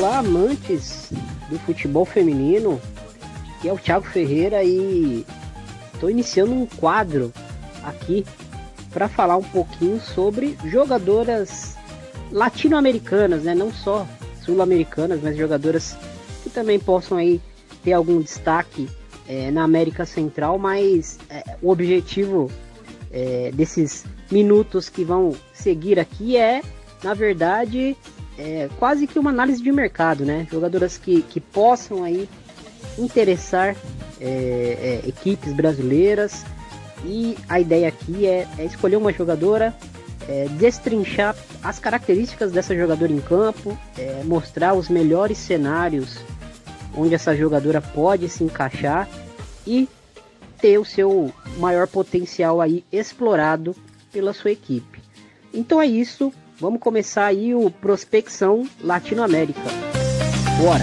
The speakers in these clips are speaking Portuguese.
Olá, amantes do futebol feminino, aqui é o Thiago Ferreira e estou iniciando um quadro aqui para falar um pouquinho sobre jogadoras latino-americanas, né? Não só sul-americanas, mas jogadoras que também possam aí ter algum destaque na América Central, mas o objetivo desses minutos que vão seguir aqui na verdade, quase que uma análise de mercado, né? Jogadoras que possam aí interessar equipes brasileiras, e a ideia aqui é escolher uma jogadora, destrinchar as características dessa jogadora em campo, mostrar os melhores cenários onde essa jogadora pode se encaixar e ter o seu maior potencial aí explorado pela sua equipe. Então é isso, vamos começar aí o Prospecção Latinoamérica. Bora!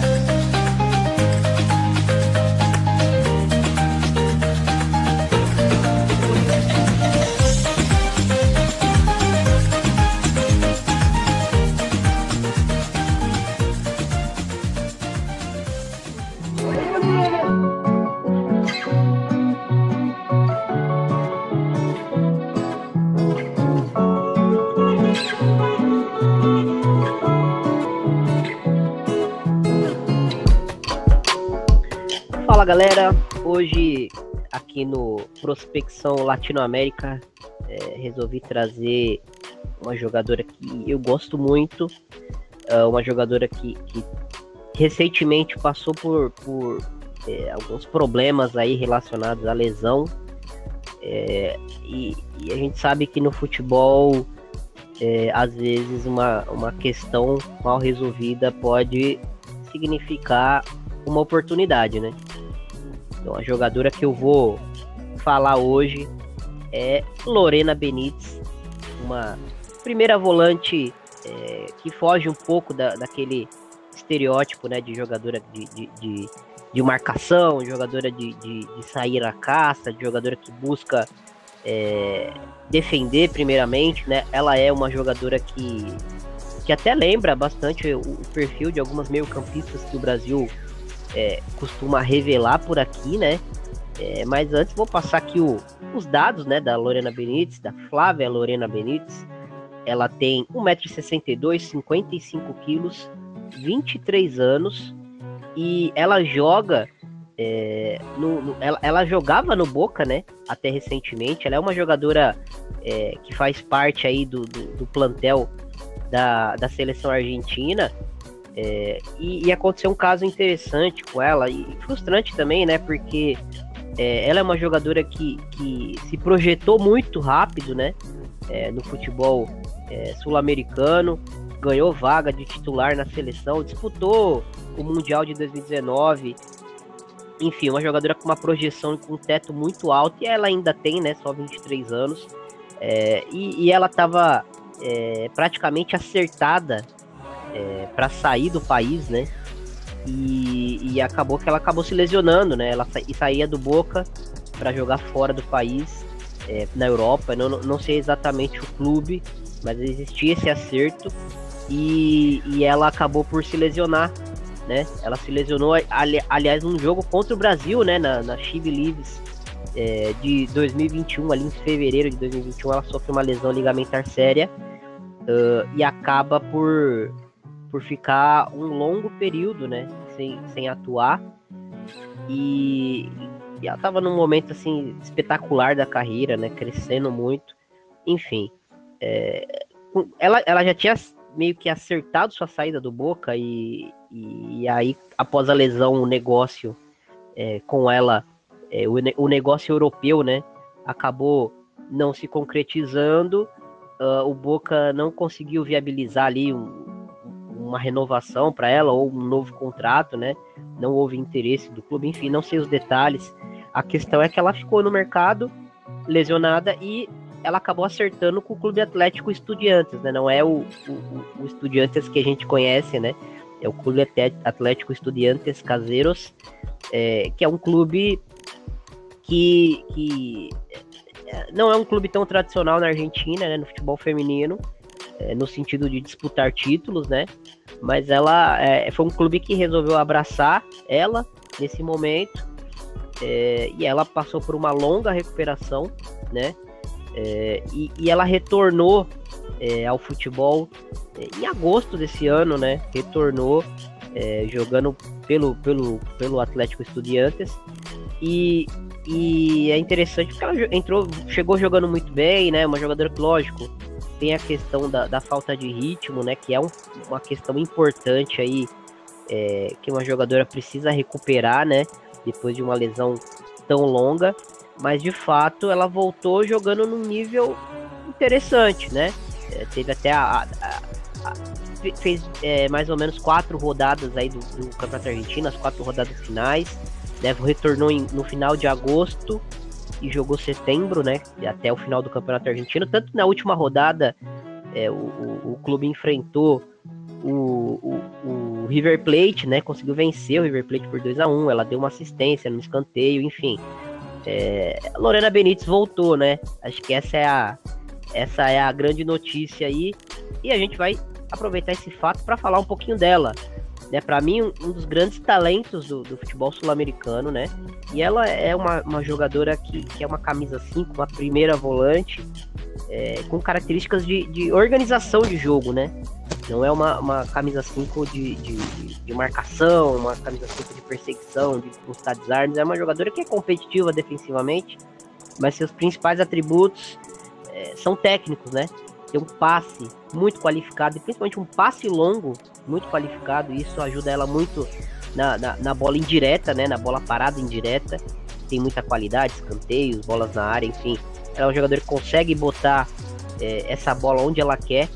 Fala galera, hoje aqui no Prospecção Latinoamérica resolvi trazer uma jogadora que eu gosto muito, uma jogadora que recentemente passou por alguns problemas aí relacionados à lesão, e a gente sabe que no futebol às vezes uma questão mal resolvida pode significar uma oportunidade, né? Então a jogadora que eu vou falar hoje é Lorena Benítez, uma primeira volante que foge um pouco daquele estereótipo, né, de jogadora de marcação, jogadora de sair à caça, de jogadora que busca defender primeiramente, né? Ela é uma jogadora que até lembra bastante o perfil de algumas meio-campistas que o Brasil costuma revelar por aqui, né? Mas antes vou passar aqui os dados, né, da Lorena Benítez, da Flávia Lorena Benítez. Ela tem 1,62 m, 55 quilos, 23 anos, e ela joga ela jogava no Boca, né, até recentemente. Ela é uma jogadora que faz parte aí do plantel da seleção argentina. E aconteceu um caso interessante com ela, e frustrante também, né? Porque ela é uma jogadora que se projetou muito rápido, né? No futebol sul-americano, ganhou vaga de titular na seleção, disputou o Mundial de 2019. Enfim, uma jogadora com uma projeção, com um teto muito alto, e ela ainda tem, né? Só 23 anos. E ela estava praticamente acertada para sair do país, né? E acabou que ela acabou se lesionando, né? Ela saía do Boca para jogar fora do país, na Europa. Não sei exatamente o clube, mas existia esse acerto, e ela acabou por se lesionar, né? Ela se lesionou, aliás, num jogo contra o Brasil, né? Na She Believes de 2021, ali em fevereiro de 2021, ela sofreu uma lesão ligamentar séria, e acaba por ficar um longo período, né, sem atuar, e ela estava num momento assim espetacular da carreira, né, crescendo muito. Enfim, ela já tinha meio que acertado sua saída do Boca, e aí, após a lesão, o negócio com ela, o negócio europeu, né, acabou não se concretizando. O Boca não conseguiu viabilizar ali uma renovação para ela, ou um novo contrato, né? Não houve interesse do clube, enfim, não sei os detalhes. A questão é que ela ficou no mercado lesionada, e ela acabou acertando com o Clube Atlético Estudiantes, né? Não é o Estudiantes que a gente conhece, né? É o Clube Atlético Estudiantes Caseros, que é um clube que não é um clube tão tradicional na Argentina, né, no futebol feminino, no sentido de disputar títulos, né? Mas ela foi um clube que resolveu abraçar ela nesse momento, e ela passou por uma longa recuperação, né? E ela retornou ao futebol em agosto desse ano, né? Retornou jogando pelo Atlético Estudiantes, e é interessante porque ela chegou jogando muito bem, né? Uma jogadora que, lógico, tem a questão da falta de ritmo, né? Que é uma questão importante aí, que uma jogadora precisa recuperar, né? Depois de uma lesão tão longa. Mas, de fato, ela voltou jogando num nível interessante, né? Teve até fez mais ou menos 4 rodadas aí do Campeonato Argentino, as 4 rodadas finais. Retornou no final de agosto e jogou setembro, né? Até o final do Campeonato Argentino. Tanto na última rodada, o clube enfrentou o River Plate, né? Conseguiu vencer o River Plate por 2-1. Ela deu uma assistência no escanteio, enfim. A Lorena Benítez voltou, né? Acho que essa é a grande notícia aí. E a gente vai aproveitar esse fato para falar um pouquinho dela. Né, para mim, um dos grandes talentos do futebol sul-americano, né? E ela é uma jogadora que é uma camisa 5, uma primeira volante, com características de organização de jogo, né? Não é uma camisa 5 de marcação, uma camisa 5 de perseguição, de buscar desarmes. É uma jogadora que é competitiva defensivamente, mas seus principais atributos são técnicos, né? Tem um passe muito qualificado, e principalmente um passe longo muito qualificado, e isso ajuda ela muito na bola indireta, né? Na bola parada indireta. Tem muita qualidade, escanteios, bolas na área, enfim. Ela é uma jogadora que consegue botar essa bola onde ela quer.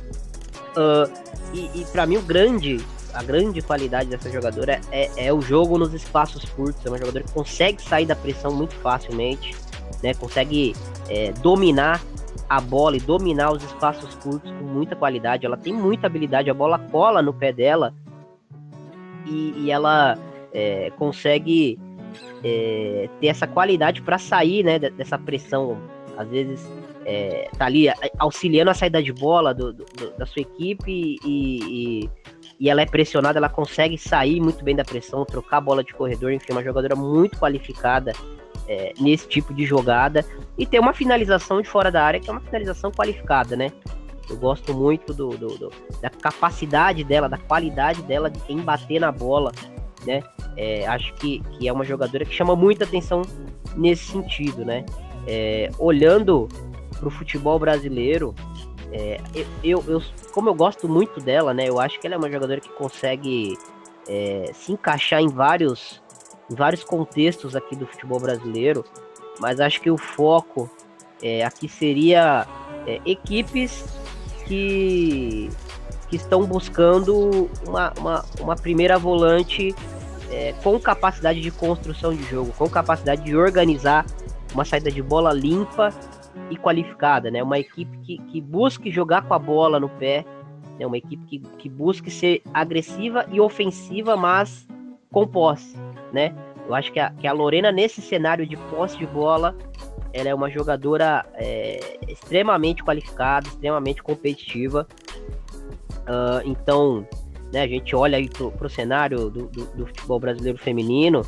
E para mim a grande qualidade dessa jogadora é o jogo nos espaços curtos. É uma jogadora que consegue sair da pressão muito facilmente, né? Consegue dominar a bola e dominar os espaços curtos com muita qualidade. Ela tem muita habilidade, a bola cola no pé dela, e ela consegue ter essa qualidade para sair, né, dessa pressão. Às vezes tá ali auxiliando a saída de bola da sua equipe, e ela é pressionada, ela consegue sair muito bem da pressão, trocar a bola de corredor. Enfim, uma jogadora muito qualificada nesse tipo de jogada, e tem uma finalização de fora da área que é uma finalização qualificada, né? Eu gosto muito da capacidade dela, da qualidade dela em bater na bola, né? Acho que é uma jogadora que chama muita atenção nesse sentido, né? Olhando para o futebol brasileiro, como eu gosto muito dela, né? Eu acho que ela é uma jogadora que consegue se encaixar em vários contextos aqui do futebol brasileiro, mas acho que o foco aqui seria equipes que estão buscando uma primeira volante com capacidade de construção de jogo, com capacidade de organizar uma saída de bola limpa e qualificada, né? Uma equipe que busque jogar com a bola no pé, né? Uma equipe que busque ser agressiva e ofensiva, mas com posse, né? Eu acho que a Lorena, nesse cenário de posse de bola, ela é uma jogadora extremamente qualificada, extremamente competitiva. Então, né, a gente olha aí pro cenário do futebol brasileiro feminino.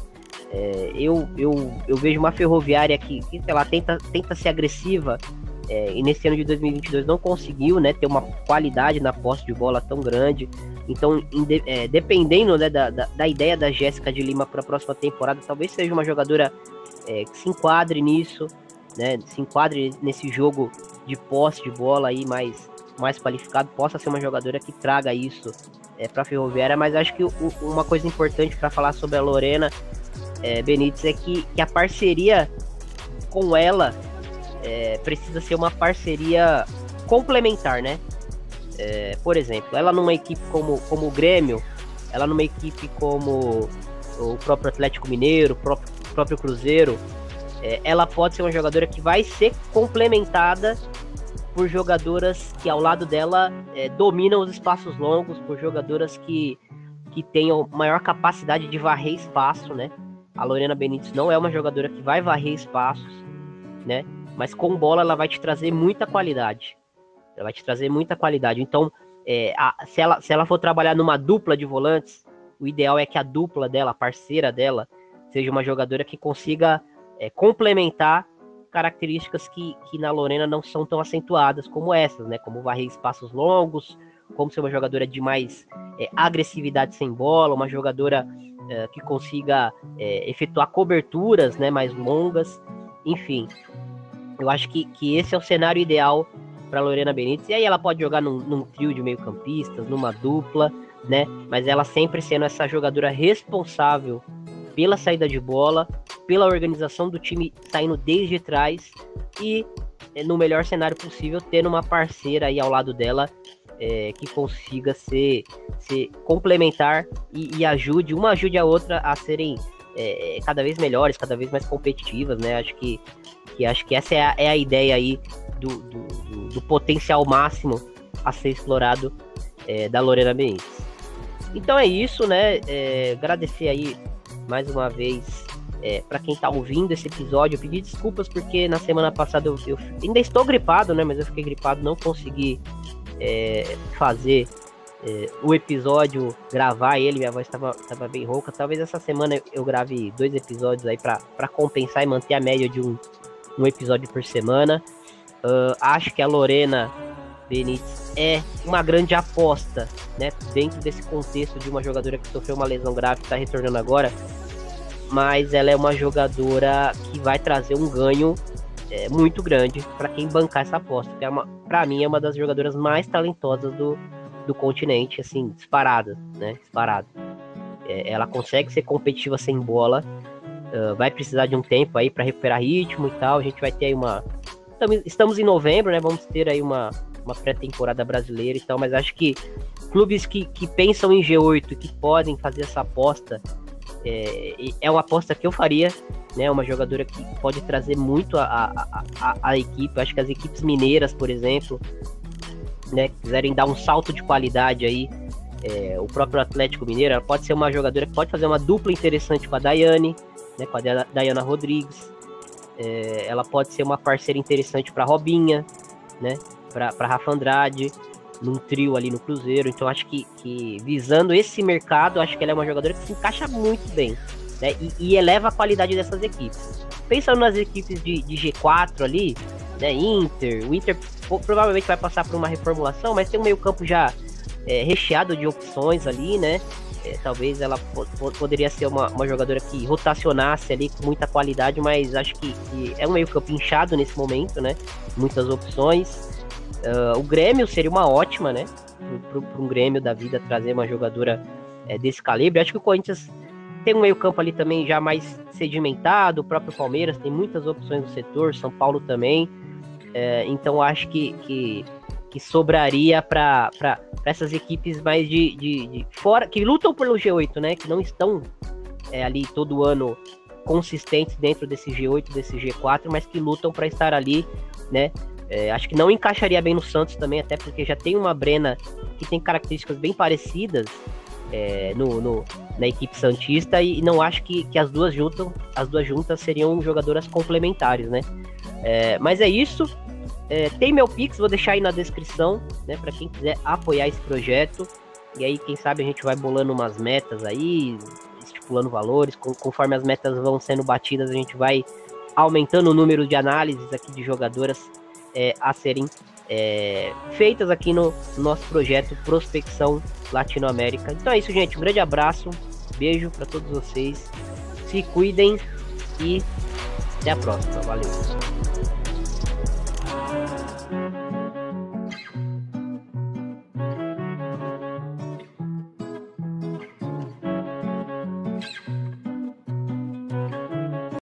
Eu vejo uma Ferroviária que ela tenta ser agressiva, e nesse ano de 2022 não conseguiu, né, ter uma qualidade na posse de bola tão grande. Então, dependendo, né, da ideia da Jéssica de Lima para a próxima temporada, talvez seja uma jogadora que se enquadre nisso, né, se enquadre nesse jogo de posse de bola aí mais qualificado, possa ser uma jogadora que traga isso para a Ferroviária. Mas acho que uma coisa importante para falar sobre a Lorena Benítez é que a parceria com ela precisa ser uma parceria complementar, né? Por exemplo, ela numa equipe como o Grêmio, ela numa equipe como o próprio Atlético Mineiro, o próprio Cruzeiro, ela pode ser uma jogadora que vai ser complementada por jogadoras que ao lado dela dominam os espaços longos, por jogadoras que tenham maior capacidade de varrer espaço, né? A Lorena Benítez não é uma jogadora que vai varrer espaços, né? Mas com bola ela vai te trazer muita qualidade. Ela vai te trazer muita qualidade. Então, se ela for trabalhar numa dupla de volantes, o ideal é que a dupla dela, a parceira dela, seja uma jogadora que consiga complementar características que na Lorena não são tão acentuadas como essas, né? Como varrer espaços longos, como ser uma jogadora de mais agressividade sem bola, uma jogadora que consiga efetuar coberturas, né, mais longas. Enfim, eu acho que esse é o cenário ideal para Lorena Benítez. E aí ela pode jogar num trio de meio-campistas, numa dupla, né? Mas ela sempre sendo essa jogadora responsável pela saída de bola, pela organização do time saindo desde trás e, no melhor cenário possível, tendo uma parceira aí ao lado dela que consiga ser complementar e ajude a outra a serem cada vez melhores, cada vez mais competitivas, né? Acho que essa é a ideia aí do potencial máximo a ser explorado da Lorena Benítez. Então é isso, né? Agradecer aí mais uma vez para quem tá ouvindo esse episódio. Eu pedi desculpas porque na semana passada eu ainda estou gripado, né? Mas eu fiquei gripado, não consegui fazer o episódio, gravar ele, minha voz estava bem rouca. Talvez essa semana eu grave 2 episódios aí para compensar e manter a média de um episódio por semana. Acho que a Lorena Benítez é uma grande aposta, né, dentro desse contexto de uma jogadora que sofreu uma lesão grave e está retornando agora, mas ela é uma jogadora que vai trazer um ganho muito grande para quem bancar essa aposta, que para mim é uma das jogadoras mais talentosas do continente, assim, disparada, né, disparada. Ela consegue ser competitiva sem bola, vai precisar de um tempo aí para recuperar ritmo e tal. A gente vai ter aí estamos em novembro, né, vamos ter aí uma pré-temporada brasileira e tal, mas acho que clubes que pensam em G8 e que podem fazer essa aposta, é uma aposta que eu faria, né? Uma jogadora que pode trazer muito a equipe. Acho que as equipes mineiras, por exemplo, né, quiserem dar um salto de qualidade aí, o próprio Atlético Mineiro, ela pode ser uma jogadora que pode fazer uma dupla interessante com a Daiane, né, com a Dayana Rodrigues. Ela pode ser uma parceira interessante para Robinha, né, para Rafa Andrade, num trio ali no Cruzeiro. Então acho que visando esse mercado, acho que ela é uma jogadora que se encaixa muito bem, né, e eleva a qualidade dessas equipes. Pensando nas equipes de G4 ali, né, o Inter provavelmente vai passar por uma reformulação, mas tem um meio campo já recheado de opções ali, né. Talvez ela poderia ser uma jogadora que rotacionasse ali com muita qualidade, mas acho que é um meio campo inchado nesse momento, né, muitas opções. O Grêmio seria uma ótima, né, para um Grêmio da vida trazer uma jogadora desse calibre. Acho que o Corinthians tem um meio campo ali também já mais sedimentado, o próprio Palmeiras tem muitas opções no setor, São Paulo também. Então acho que sobraria para essas equipes mais de fora, que lutam pelo G8, né, que não estão ali todo ano consistentes dentro desse G8, desse G4, mas que lutam para estar ali, né. Acho que não encaixaria bem no Santos também, até porque já tem uma Brena que tem características bem parecidas na equipe santista, e não acho que as duas juntas seriam jogadoras complementares, né. Mas é isso. Tem meu Pix, vou deixar aí na descrição, né, para quem quiser apoiar esse projeto. E aí, quem sabe a gente vai bolando umas metas aí, estipulando valores. Conforme as metas vão sendo batidas, a gente vai aumentando o número de análises aqui de jogadoras a serem feitas aqui no nosso projeto Prospecção Latinoamérica. Então é isso, gente. Um grande abraço, beijo para todos vocês. Se cuidem e até a próxima. Valeu.